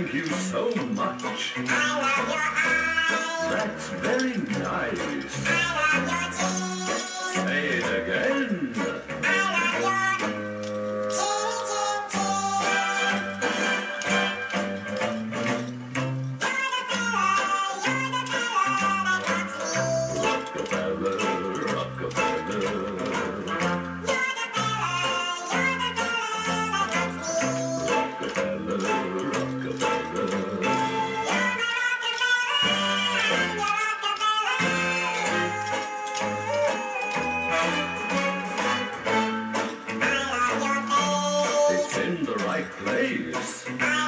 Thank you so much. I love your eyes. That's very nice. I love your teeth. Say it again. I love your teeny, Rockefeller, Rockefeller. Rockefeller, Rockefeller. It's in the right place.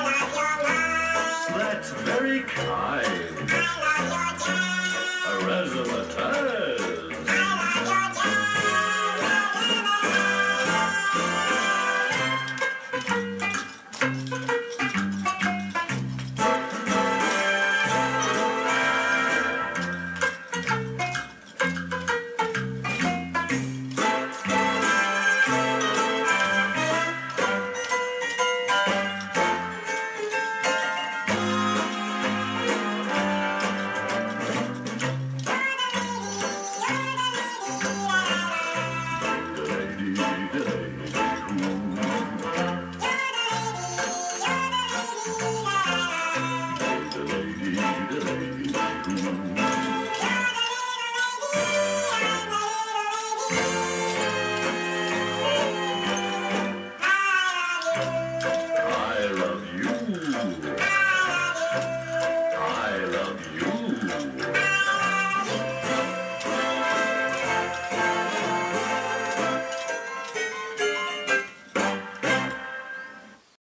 That's very kind. A razzmatazz. The lady,